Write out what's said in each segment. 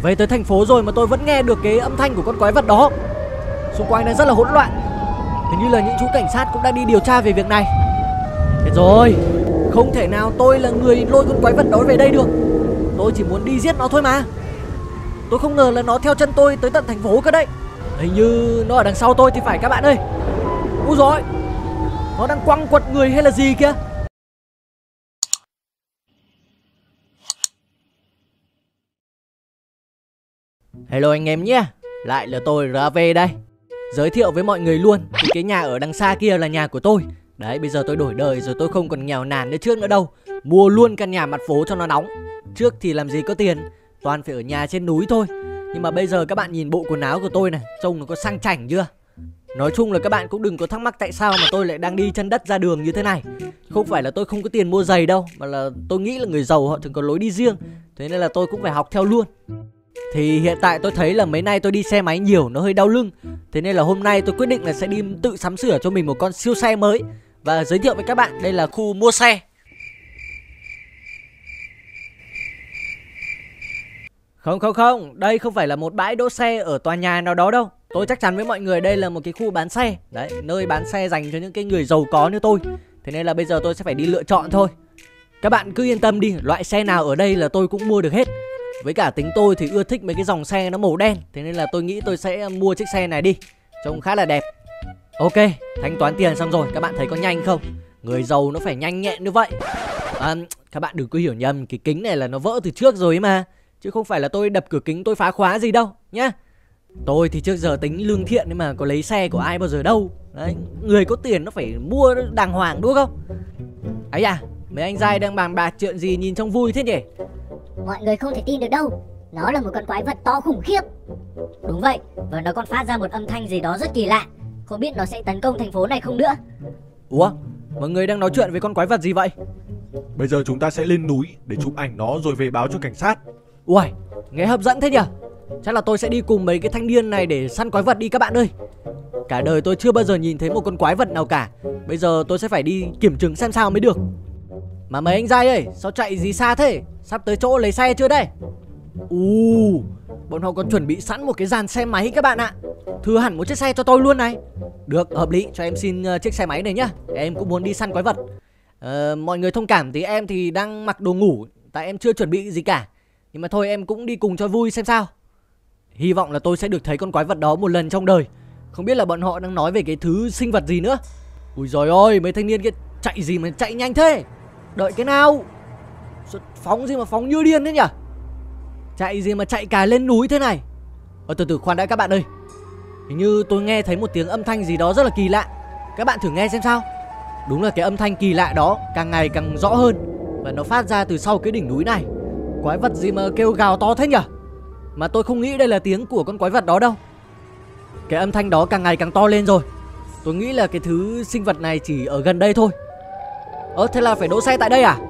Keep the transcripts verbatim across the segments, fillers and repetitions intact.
Về tới thành phố rồi mà tôi vẫn nghe được cái âm thanh của con quái vật đó. Xung quanh này rất là hỗn loạn. Hình như là những chú cảnh sát cũng đang đi điều tra về việc này. Thế rồi, không thể nào tôi là người lôi con quái vật đó về đây được. Tôi chỉ muốn đi giết nó thôi mà. Tôi không ngờ là nó theo chân tôi tới tận thành phố cơ đấy. Hình như nó ở đằng sau tôi thì phải các bạn ơi. Úi dồi, nó đang quăng quật người hay là gì kìa. Hello anh em nhé, lại là tôi rờ vê đây. Giới thiệu với mọi người luôn, thì cái nhà ở đằng xa kia là nhà của tôi. Đấy, bây giờ tôi đổi đời rồi, tôi không còn nghèo nàn như trước nữa đâu. Mua luôn căn nhà mặt phố cho nó nóng. Trước thì làm gì có tiền, toàn phải ở nhà trên núi thôi. Nhưng mà bây giờ các bạn nhìn bộ quần áo của tôi này, trông nó có sang chảnh chưa. Nói chung là các bạn cũng đừng có thắc mắc tại sao mà tôi lại đang đi chân đất ra đường như thế này. Không phải là tôi không có tiền mua giày đâu, mà là tôi nghĩ là người giàu họ thường có lối đi riêng. Thế nên là tôi cũng phải học theo luôn. Thì hiện tại tôi thấy là mấy nay tôi đi xe máy nhiều, nó hơi đau lưng. Thế nên là hôm nay tôi quyết định là sẽ đi tự sắm sửa cho mình một con siêu xe mới. Và giới thiệu với các bạn, đây là khu mua xe. Không không không, đây không phải là một bãi đỗ xe ở tòa nhà nào đó đâu. Tôi chắc chắn với mọi người đây là một cái khu bán xe. Đấy, nơi bán xe dành cho những cái người giàu có như tôi. Thế nên là bây giờ tôi sẽ phải đi lựa chọn thôi. Các bạn cứ yên tâm đi, loại xe nào ở đây là tôi cũng mua được hết. Với cả tính tôi thì ưa thích mấy cái dòng xe nó màu đen. Thế nên là tôi nghĩ tôi sẽ mua chiếc xe này đi. Trông khá là đẹp. Ok, thanh toán tiền xong rồi, các bạn thấy có nhanh không? Người giàu nó phải nhanh nhẹn như vậy. À, các bạn đừng có hiểu nhầm, cái kính này là nó vỡ từ trước rồi ấy mà. Chứ không phải là tôi đập cửa kính tôi phá khóa gì đâu nhá. Tôi thì trước giờ tính lương thiện nhưng mà có lấy xe của ai bao giờ đâu. Đấy, người có tiền nó phải mua đàng hoàng đúng không? Ấy à, mấy anh giai đang bàn bạc chuyện gì nhìn trông vui thế nhỉ? Mọi người không thể tin được đâu. Nó là một con quái vật to khủng khiếp. Đúng vậy, và nó còn phát ra một âm thanh gì đó rất kỳ lạ. Không biết nó sẽ tấn công thành phố này không nữa. Ủa, mọi người đang nói chuyện về con quái vật gì vậy? Bây giờ chúng ta sẽ lên núi để chụp ảnh nó rồi về báo cho cảnh sát. Uầy, nghe hấp dẫn thế nhỉ? Chắc là tôi sẽ đi cùng mấy cái thanh niên này để săn quái vật đi các bạn ơi. Cả đời tôi chưa bao giờ nhìn thấy một con quái vật nào cả. Bây giờ tôi sẽ phải đi kiểm chứng xem sao mới được. Mà mấy anh giai ơi, sao chạy gì xa thế? Sắp tới chỗ lấy xe chưa đây? Ù, bọn họ còn chuẩn bị sẵn một cái dàn xe máy các bạn ạ. Thừa hẳn một chiếc xe cho tôi luôn này. Được, hợp lý, cho em xin uh, chiếc xe máy này nhá. Em cũng muốn đi săn quái vật. uh, Mọi người thông cảm thì em thì đang mặc đồ ngủ, tại em chưa chuẩn bị gì cả. Nhưng mà thôi em cũng đi cùng cho vui xem sao. Hy vọng là tôi sẽ được thấy con quái vật đó một lần trong đời. Không biết là bọn họ đang nói về cái thứ sinh vật gì nữa. Ui giời ơi, mấy thanh niên kia chạy gì mà chạy nhanh thế? Đợi cái nào? Phóng gì mà phóng như điên thế nhỉ? Chạy gì mà chạy cả lên núi thế này? Ờ từ từ khoan đã các bạn ơi. Hình như tôi nghe thấy một tiếng âm thanh gì đó rất là kỳ lạ. Các bạn thử nghe xem sao. Đúng là cái âm thanh kỳ lạ đó càng ngày càng rõ hơn. Và nó phát ra từ sau cái đỉnh núi này. Quái vật gì mà kêu gào to thế nhỉ? Mà tôi không nghĩ đây là tiếng của con quái vật đó đâu. Cái âm thanh đó càng ngày càng to lên rồi. Tôi nghĩ là cái thứ sinh vật này chỉ ở gần đây thôi. Ơ thế là phải đỗ xe tại đây à?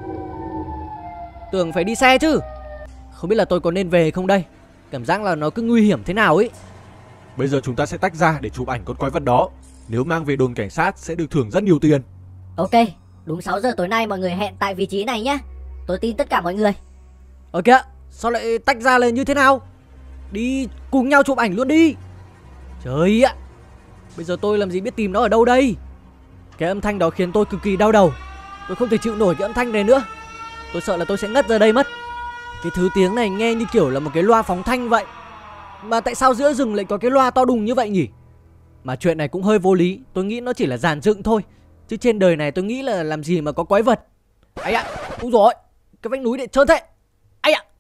Tưởng phải đi xe chứ. Không biết là tôi có nên về không đây? Cảm giác là nó cứ nguy hiểm thế nào ấy. Bây giờ chúng ta sẽ tách ra để chụp ảnh con quái vật đó. Nếu mang về đồn cảnh sát sẽ được thưởng rất nhiều tiền. Ok, đúng sáu giờ tối nay mọi người hẹn tại vị trí này nhé. Tôi tin tất cả mọi người. Ờ kìa, sao lại tách ra lên như thế nào? Đi cùng nhau chụp ảnh luôn đi. Trời ạ, bây giờ tôi làm gì biết tìm nó ở đâu đây? Cái âm thanh đó khiến tôi cực kỳ đau đầu. Tôi không thể chịu nổi cái âm thanh này nữa. Tôi sợ là tôi sẽ ngất ra đây mất. Cái thứ tiếng này nghe như kiểu là một cái loa phóng thanh vậy. Mà tại sao giữa rừng lại có cái loa to đùng như vậy nhỉ? Mà chuyện này cũng hơi vô lý. Tôi nghĩ nó chỉ là dàn dựng thôi. Chứ trên đời này tôi nghĩ là làm gì mà có quái vật. Ấy ạ, úi dồi, cái vách núi này trơn thế. Ấy ạ,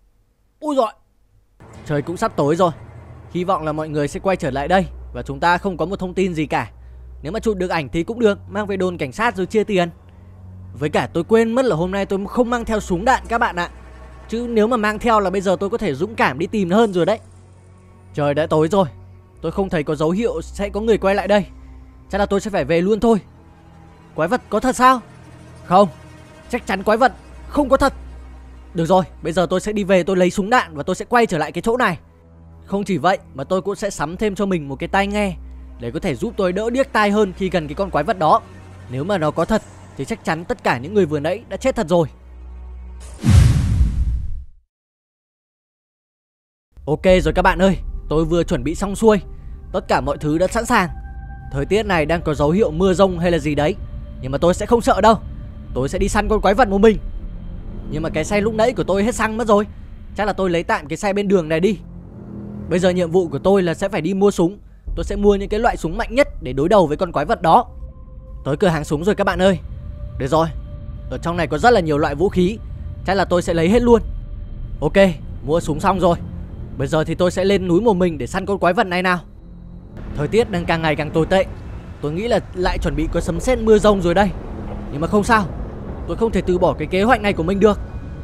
úi dồi. Trời cũng sắp tối rồi. Hy vọng là mọi người sẽ quay trở lại đây. Và chúng ta không có một thông tin gì cả. Nếu mà chụp được ảnh thì cũng được, mang về đồn cảnh sát rồi chia tiền. Với cả tôi quên mất là hôm nay tôi không mang theo súng đạn các bạn ạ. Chứ nếu mà mang theo là bây giờ tôi có thể dũng cảm đi tìm hơn rồi đấy. Trời đã tối rồi. Tôi không thấy có dấu hiệu sẽ có người quay lại đây. Chắc là tôi sẽ phải về luôn thôi. Quái vật có thật sao? Không, chắc chắn quái vật không có thật. Được rồi, bây giờ tôi sẽ đi về tôi lấy súng đạn và tôi sẽ quay trở lại cái chỗ này. Không chỉ vậy mà tôi cũng sẽ sắm thêm cho mình một cái tai nghe để có thể giúp tôi đỡ điếc tai hơn khi gần cái con quái vật đó. Nếu mà nó có thật thì chắc chắn tất cả những người vừa nãy đã chết thật rồi. Ok rồi các bạn ơi, tôi vừa chuẩn bị xong xuôi. Tất cả mọi thứ đã sẵn sàng. Thời tiết này đang có dấu hiệu mưa rông hay là gì đấy, nhưng mà tôi sẽ không sợ đâu. Tôi sẽ đi săn con quái vật một mình. Nhưng mà cái xe lúc nãy của tôi hết xăng mất rồi. Chắc là tôi lấy tạm cái xe bên đường này đi. Bây giờ nhiệm vụ của tôi là sẽ phải đi mua súng. Tôi sẽ mua những cái loại súng mạnh nhất để đối đầu với con quái vật đó. Tới cửa hàng súng rồi các bạn ơi. Được rồi, ở trong này có rất là nhiều loại vũ khí. Chắc là tôi sẽ lấy hết luôn. Ok, mua súng xong rồi. Bây giờ thì tôi sẽ lên núi một mình để săn con quái vật này nào. Thời tiết đang càng ngày càng tồi tệ. Tôi nghĩ là lại chuẩn bị có sấm sét mưa rông rồi đây. Nhưng mà không sao, tôi không thể từ bỏ cái kế hoạch này của mình được.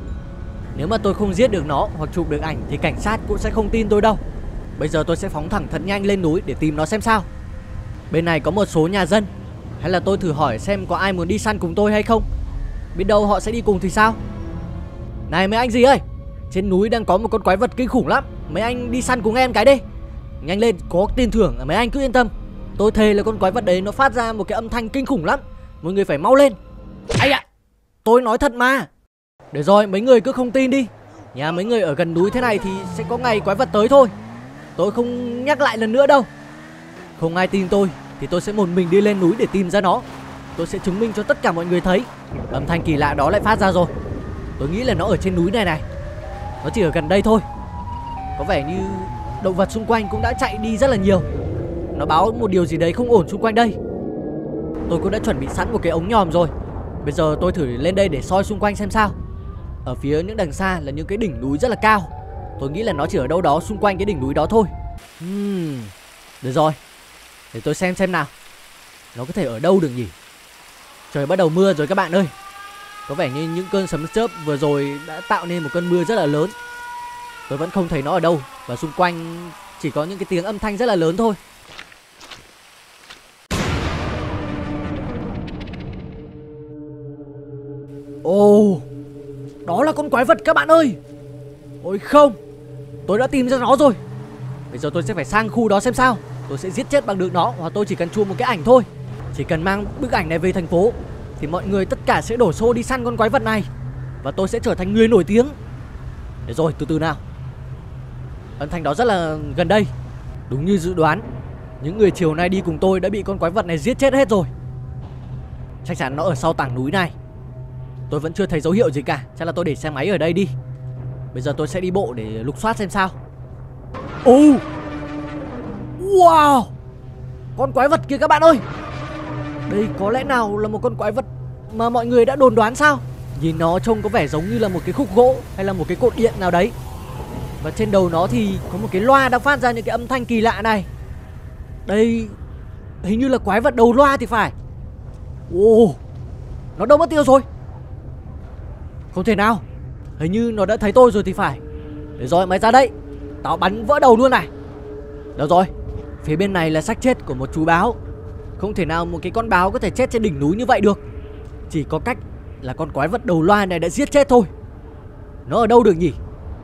Nếu mà tôi không giết được nó hoặc chụp được ảnh thì cảnh sát cũng sẽ không tin tôi đâu. Bây giờ tôi sẽ phóng thẳng thật nhanh lên núi để tìm nó xem sao. Bên này có một số nhà dân. Hay là tôi thử hỏi xem có ai muốn đi săn cùng tôi hay không. Biết đâu họ sẽ đi cùng thì sao. Này mấy anh gì ơi, trên núi đang có một con quái vật kinh khủng lắm. Mấy anh đi săn cùng em cái đi. Nhanh lên, có tiền thưởng, mấy anh cứ yên tâm. Tôi thề là con quái vật đấy nó phát ra một cái âm thanh kinh khủng lắm. Mọi người phải mau lên. Ây ạ, tôi nói thật mà. Để rồi, mấy người cứ không tin đi. Nhà mấy người ở gần núi thế này thì sẽ có ngày quái vật tới thôi. Tôi không nhắc lại lần nữa đâu. Không ai tin tôi thì tôi sẽ một mình đi lên núi để tìm ra nó. Tôi sẽ chứng minh cho tất cả mọi người thấy âm thanh kỳ lạ đó lại phát ra rồi. Tôi nghĩ là nó ở trên núi này này. Nó chỉ ở gần đây thôi. Có vẻ như động vật xung quanh cũng đã chạy đi rất là nhiều. Nó báo một điều gì đấy không ổn xung quanh đây. Tôi cũng đã chuẩn bị sẵn một cái ống nhòm rồi. Bây giờ tôi thử lên đây để soi xung quanh xem sao. Ở phía những đằng xa là những cái đỉnh núi rất là cao. Tôi nghĩ là nó chỉ ở đâu đó xung quanh cái đỉnh núi đó thôi. uhm, Được rồi, để tôi xem xem nào. Nó có thể ở đâu được nhỉ. Trời bắt đầu mưa rồi các bạn ơi. Có vẻ như những cơn sấm chớp vừa rồi đã tạo nên một cơn mưa rất là lớn. Tôi vẫn không thấy nó ở đâu. Và xung quanh chỉ có những cái tiếng âm thanh rất là lớn thôi. Ồ, oh, đó là con quái vật các bạn ơi. Ôi không, tôi đã tìm ra nó rồi. Bây giờ tôi sẽ phải sang khu đó xem sao. Tôi sẽ giết chết bằng được nó. Hoặc tôi chỉ cần chụp một cái ảnh thôi. Chỉ cần mang bức ảnh này về thành phố thì mọi người tất cả sẽ đổ xô đi săn con quái vật này. Và tôi sẽ trở thành người nổi tiếng. Để rồi, từ từ nào. Âm thanh đó rất là gần đây. Đúng như dự đoán, những người chiều nay đi cùng tôi đã bị con quái vật này giết chết hết rồi. Chắc chắn nó ở sau tảng núi này. Tôi vẫn chưa thấy dấu hiệu gì cả. Chắc là tôi để xe máy ở đây đi. Bây giờ tôi sẽ đi bộ để lục soát xem sao. Ồ, oh! Wow, con quái vật kia các bạn ơi. Đây có lẽ nào là một con quái vật mà mọi người đã đồn đoán sao? Nhìn nó trông có vẻ giống như là một cái khúc gỗ hay là một cái cột điện nào đấy. Và trên đầu nó thì có một cái loa đang phát ra những cái âm thanh kỳ lạ này. Đây hình như là quái vật đầu loa thì phải. Ồ, oh, nó đâu mất tiêu rồi. Không thể nào, hình như nó đã thấy tôi rồi thì phải. Để rồi, mày ra đây, tao bắn vỡ đầu luôn này. Được rồi, phía bên này là xác chết của một chú báo. Không thể nào một cái con báo có thể chết trên đỉnh núi như vậy được. Chỉ có cách là con quái vật đầu loa này đã giết chết thôi. Nó ở đâu được nhỉ?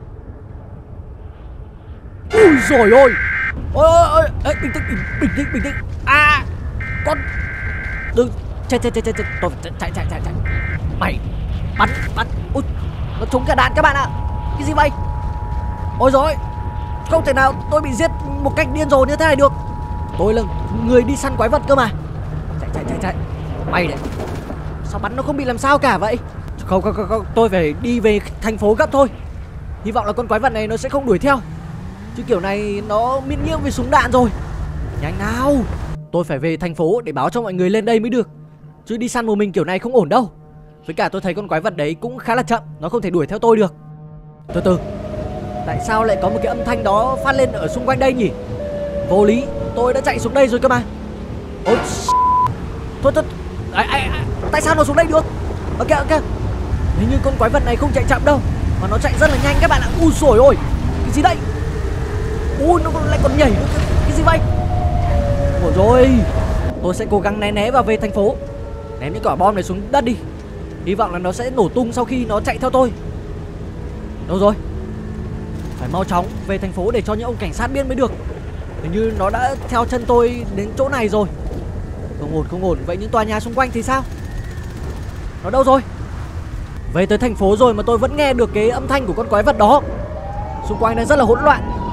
Ui dồi ôi. Ôi ôi ôi, ê, bình tĩnh, bình tĩnh, bình tĩnh. À, con đừng, chạy chạy chạy chạy chạy, tôi phải chạy chạy chạy chạy. Mày bắn bắn, ui, nó trúng cả đạn các bạn ạ. Cái gì vậy? Ôi rồi, không thể nào tôi bị giết một cách điên rồ như thế này được. Tôi là người đi săn quái vật cơ mà. Chạy chạy chạy chạy. Mày đấy, sao bắn nó không bị làm sao cả vậy? Không không không, không. Tôi phải đi về thành phố gấp thôi. Hy vọng là con quái vật này nó sẽ không đuổi theo. Chứ kiểu này nó miễn nhiễm với súng đạn rồi. Nhanh nào, tôi phải về thành phố để báo cho mọi người lên đây mới được. Chứ đi săn một mình kiểu này không ổn đâu. Với cả tôi thấy con quái vật đấy cũng khá là chậm. Nó không thể đuổi theo tôi được. Từ từ, tại sao lại có một cái âm thanh đó phát lên ở xung quanh đây nhỉ? Vô lý, tôi đã chạy xuống đây rồi cơ mà. Ôi, thôi thôi, à, à, à, tại sao nó xuống đây được? Ok ok, hình như con quái vật này không chạy chậm đâu, mà nó chạy rất là nhanh các bạn ạ. Ui dồi ôi, cái gì đây? Ui, nó lại còn nhảy nữa. Cái gì vậy? Ôi rồi, tôi sẽ cố gắng né né và về thành phố. Ném những quả bom này xuống đất đi. Hy vọng là nó sẽ nổ tung sau khi nó chạy theo tôi. Đâu rồi? Phải mau chóng về thành phố để cho những ông cảnh sát biết mới được. Hình như nó đã theo chân tôi đến chỗ này rồi. Không ổn, không ổn. Vậy những tòa nhà xung quanh thì sao? Nó đâu rồi? Về tới thành phố rồi mà tôi vẫn nghe được cái âm thanh của con quái vật đó. Xung quanh này rất là hỗn loạn.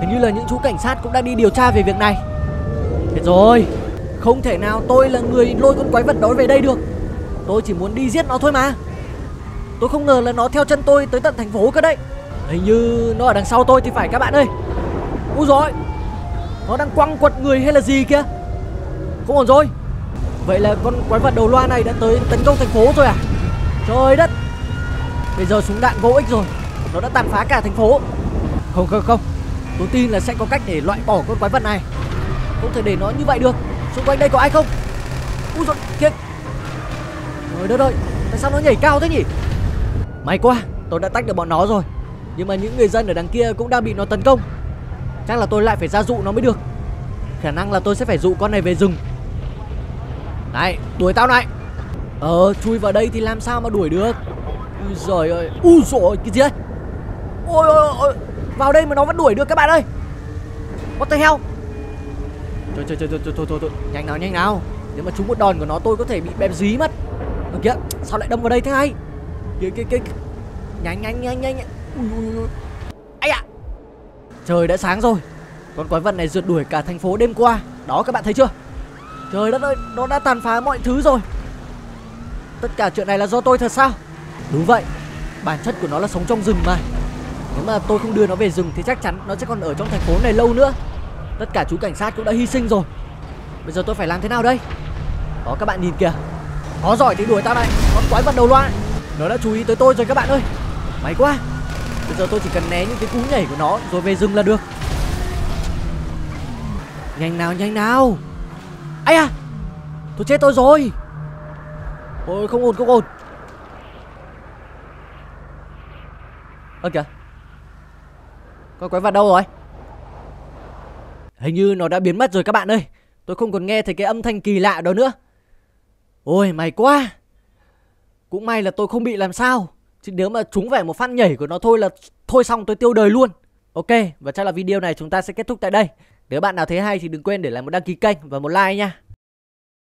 Hình như là những chú cảnh sát cũng đang đi điều tra về việc này. Thế rồi, không thể nào tôi là người lôi con quái vật đó về đây được. Tôi chỉ muốn đi giết nó thôi mà. Tôi không ngờ là nó theo chân tôi tới tận thành phố cơ đấy. Hình như nó ở đằng sau tôi thì phải các bạn ơi. Úi dồi, nó đang quăng quật người hay là gì kìa. Không ổn rồi. Vậy là con quái vật đầu loa này đã tới tấn công thành phố rồi à? Trời đất. Bây giờ súng đạn vô ích rồi. Nó đã tàn phá cả thành phố. Không không không, tôi tin là sẽ có cách để loại bỏ con quái vật này. Không thể để nó như vậy được. Xung quanh đây có ai không? Úi dồi, kìa. Trời đất ơi, tại sao nó nhảy cao thế nhỉ? May quá, tôi đã tách được bọn nó rồi. Nhưng mà những người dân ở đằng kia cũng đang bị nó tấn công. Chắc là tôi lại phải ra dụ nó mới được. Khả năng là tôi sẽ phải dụ con này về rừng. Này, đuổi tao này. Ờ, chui vào đây thì làm sao mà đuổi được. Ui giời ơi. Ui dồi, cái gì đấy? Ôi ôi ôi, vào đây mà nó vẫn đuổi được các bạn ơi. What the hell? Trời trời trời trời trời trời, trời. Nhanh nào nhanh nào. Nếu mà trúng một đòn của nó tôi có thể bị bẹp dí mất. Ở kìa, sao lại đâm vào đây thế này? Kìa kìa kìa. Nhanh nhanh nhanh nhanh. Ui ui ui. Ây à. Trời đã sáng rồi. Con quái vật này rượt đuổi cả thành phố đêm qua. Đó các bạn thấy chưa? Trời đất ơi, nó đã tàn phá mọi thứ rồi. Tất cả chuyện này là do tôi thật sao? Đúng vậy, bản chất của nó là sống trong rừng mà. Nếu mà tôi không đưa nó về rừng thì chắc chắn nó sẽ còn ở trong thành phố này lâu nữa. Tất cả chú cảnh sát cũng đã hy sinh rồi. Bây giờ tôi phải làm thế nào đây? Đó các bạn nhìn kìa. Nó giỏi thì đuổi tao này. Con quái vật đầu loa, nó đã chú ý tới tôi rồi các bạn ơi. May quá. Bây giờ tôi chỉ cần né những cái cú nhảy của nó rồi về rừng là được. Nhanh nào nhanh nào. Ây à, tôi chết tôi rồi. Ôi không ổn không ổn. Ơ kìa, con quái vật đâu rồi? Hình như nó đã biến mất rồi các bạn ơi. Tôi không còn nghe thấy cái âm thanh kỳ lạ đó nữa. Ôi may quá. Cũng may là tôi không bị làm sao. Chứ nếu mà trúng phải một phát nhảy của nó thôi là thôi xong tôi tiêu đời luôn. Ok, và chắc là video này chúng ta sẽ kết thúc tại đây. Nếu bạn nào thấy hay thì đừng quên để lại một đăng ký kênh và một like nha.